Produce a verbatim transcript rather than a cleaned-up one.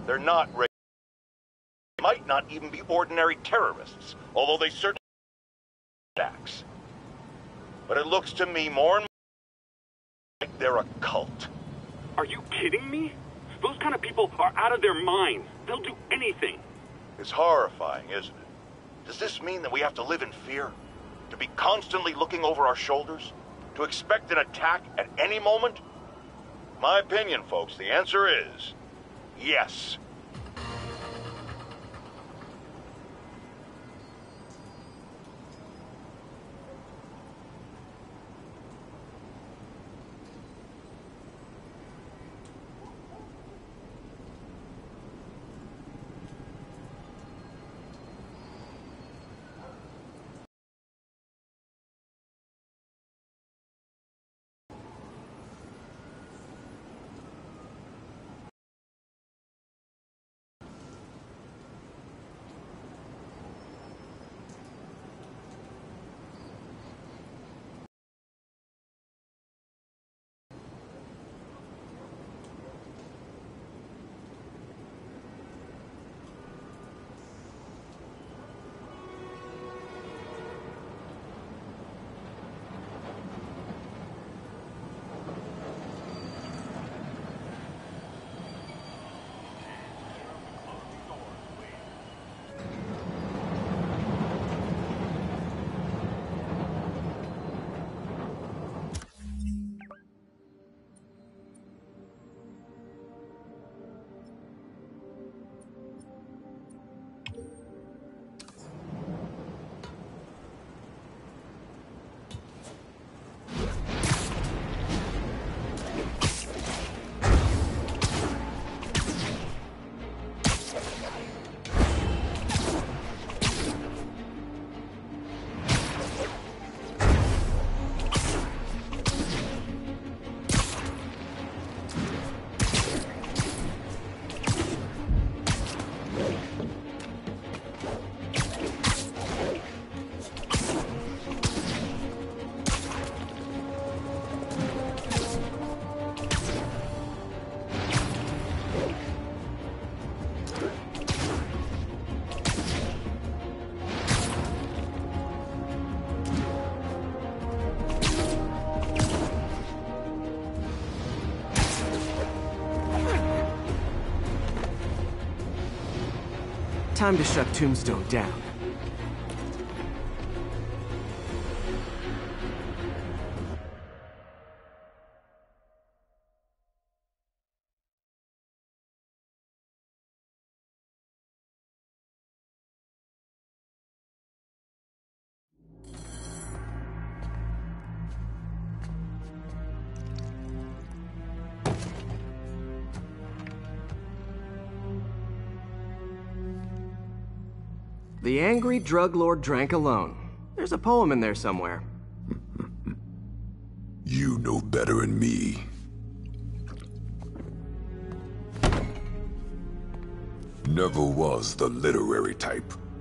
They're not regular. They might not even be ordinary terrorists, although they certainly attacks. But it looks to me more and more like they're a cult. Are you kidding me? Those kind of people are out of their minds. They'll do anything. It's horrifying, isn't it? Does this mean that we have to live in fear? To be constantly looking over our shoulders? To expect an attack at any moment? My opinion, folks, the answer is yes. Time to shut Tombstone down. The angry drug lord drank alone. There's a poem in there somewhere. You know better than me. Never was the literary type.